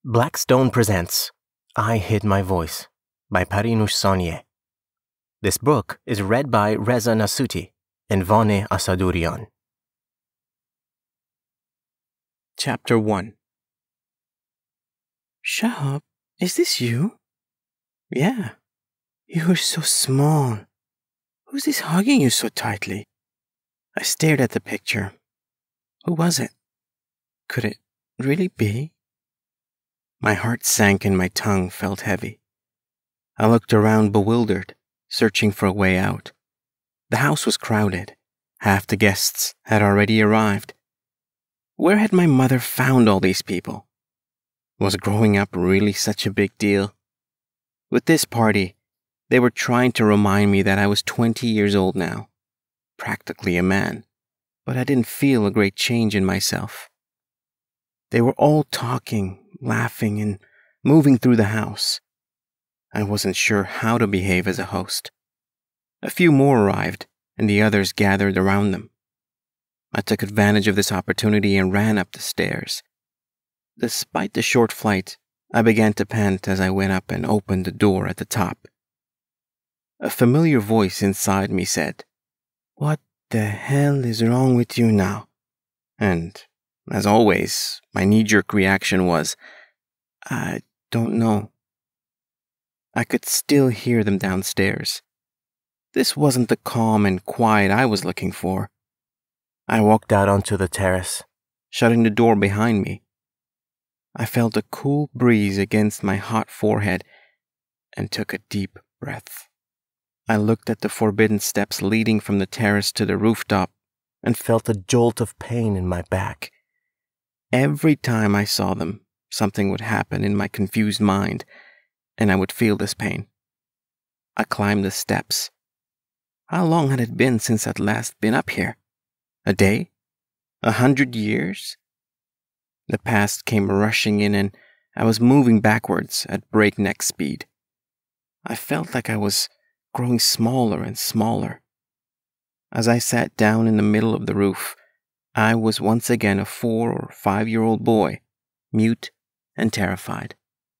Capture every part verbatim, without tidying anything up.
Blackstone presents I Hid My Voice by Parinoush Saniee. This book is read by Reza Nasooti and Vaneh Assadourian. Chapter one. Shahaab, is this you? Yeah. You are so small. Who's this hugging you so tightly? I stared at the picture. Who was it? Could it really be? My heart sank and my tongue felt heavy. I looked around bewildered, searching for a way out. The house was crowded. Half the guests had already arrived. Where had my mother found all these people? Was growing up really such a big deal? With this party, they were trying to remind me that I was twenty years old now, practically a man, but I didn't feel a great change in myself. They were all talking, laughing, and moving through the house. I wasn't sure how to behave as a host. A few more arrived, and the others gathered around them. I took advantage of this opportunity and ran up the stairs. Despite the short flight, I began to pant as I went up and opened the door at the top. A familiar voice inside me said, "What the hell is wrong with you now?" And, as always, my knee-jerk reaction was, "I don't know." I could still hear them downstairs. This wasn't the calm and quiet I was looking for. I walked out onto the terrace, shutting the door behind me. I felt a cool breeze against my hot forehead and took a deep breath. I looked at the forbidden steps leading from the terrace to the rooftop and felt a jolt of pain in my back. Every time I saw them, something would happen in my confused mind, and I would feel this pain. I climbed the steps. How long had it been since I'd last been up here? A day? A hundred years? The past came rushing in, and I was moving backwards at breakneck speed. I felt like I was growing smaller and smaller. As I sat down in the middle of the roof, I was once again a four or five-year-old boy, mute and terrified.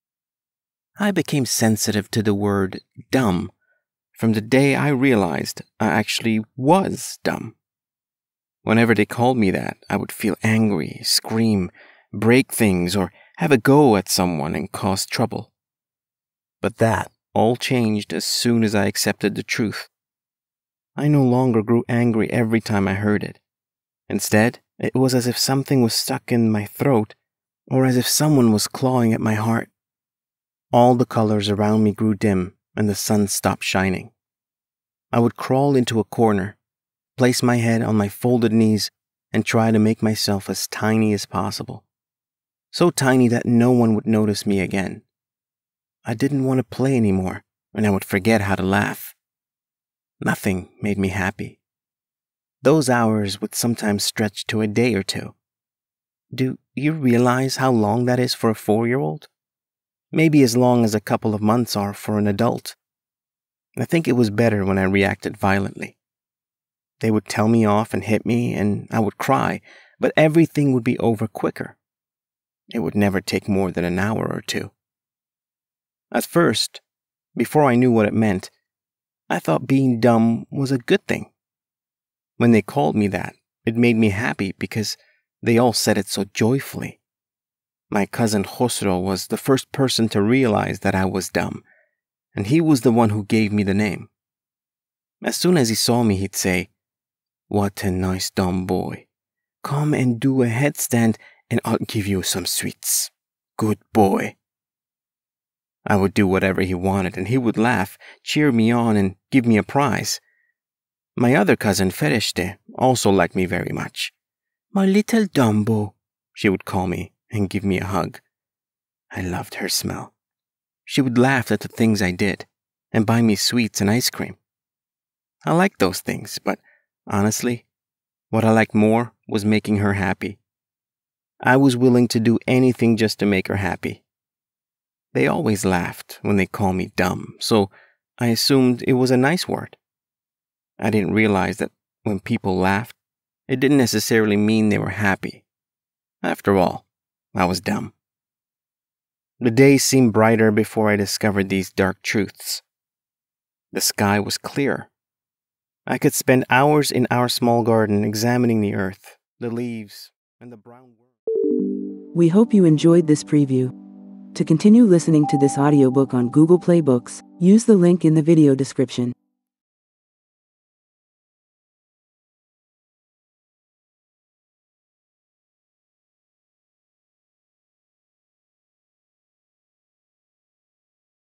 I became sensitive to the word dumb from the day I realized I actually was dumb. Whenever they called me that, I would feel angry, scream, break things, or have a go at someone and cause trouble. But that all changed as soon as I accepted the truth. I no longer grew angry every time I heard it. Instead, it was as if something was stuck in my throat, or as if someone was clawing at my heart. All the colors around me grew dim, and the sun stopped shining. I would crawl into a corner, place my head on my folded knees, and try to make myself as tiny as possible. So tiny that no one would notice me again. I didn't want to play anymore, and I would forget how to laugh. Nothing made me happy. Those hours would sometimes stretch to a day or two. Do you realize how long that is for a four-year-old? Maybe as long as a couple of months are for an adult. I think it was better when I reacted violently. They would tell me off and hit me, and I would cry, but everything would be over quicker. It would never take more than an hour or two. At first, before I knew what it meant, I thought being dumb was a good thing. When they called me that, it made me happy because they all said it so joyfully. My cousin Khosro was the first person to realize that I was dumb, and he was the one who gave me the name. As soon as he saw me, he'd say, "What a nice dumb boy. Come and do a headstand and I'll give you some sweets. Good boy." I would do whatever he wanted, and he would laugh, cheer me on, and give me a prize. My other cousin Fereshte also liked me very much. "My little Dumbo," she would call me and give me a hug. I loved her smell. She would laugh at the things I did and buy me sweets and ice cream. I liked those things, but honestly, what I liked more was making her happy. I was willing to do anything just to make her happy. They always laughed when they called me dumb, so I assumed it was a nice word. I didn't realize that when people laughed, it didn't necessarily mean they were happy. After all, I was dumb. The days seemed brighter before I discovered these dark truths. The sky was clear. I could spend hours in our small garden examining the earth, the leaves, and the brown worm. We hope you enjoyed this preview. To continue listening to this audiobook on Google Play Books, use the link in the video description.